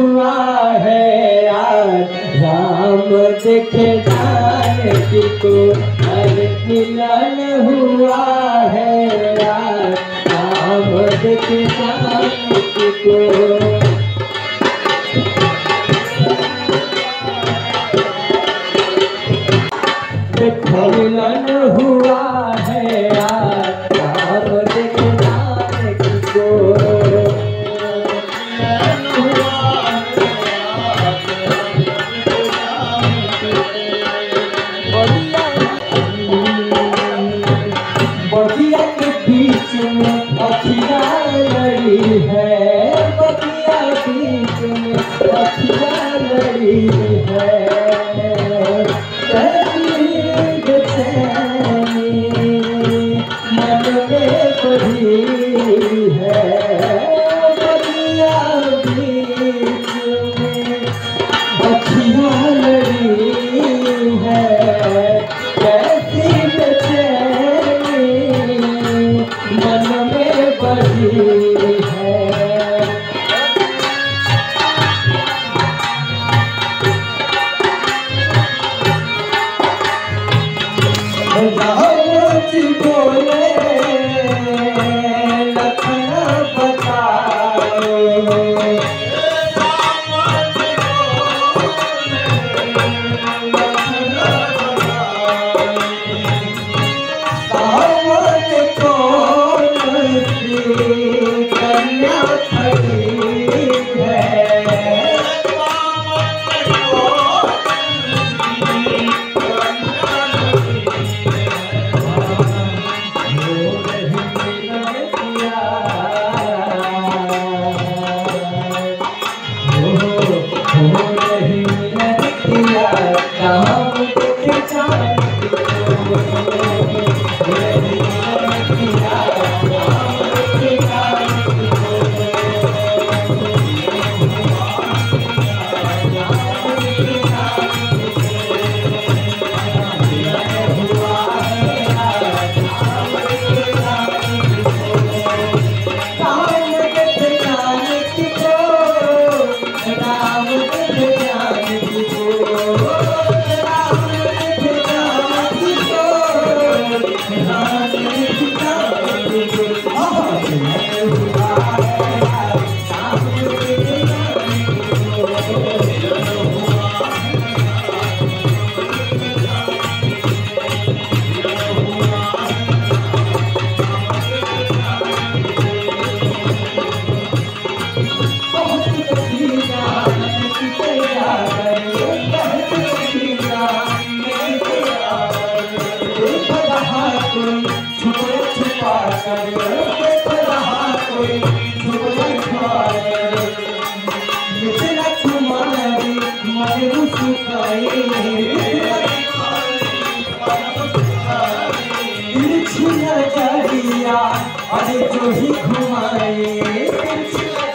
हुआ है यार, राम देखे जानकी को, अरे मिलन हुआ है यार, राम देखे जानकी को। मिलन हुआ है यार, राम देखे जानकी को। बगिया के बीच में अखियाँ लड़ी है, बगिया बीच में अखियाँ लड़ी है, मन में बड़ी है, बगिया बीच में अखियाँ लड़ी है, कैसी बेचैनी मन में बड़ी है। जी बोले लखन बताए, कन्या खड़ी है, अरे जो ही घुमाए